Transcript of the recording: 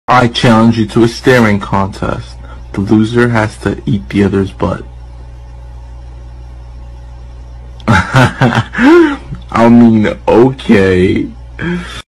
I challenge you to a staring contest. The loser has to eat the other's butt. I mean, okay.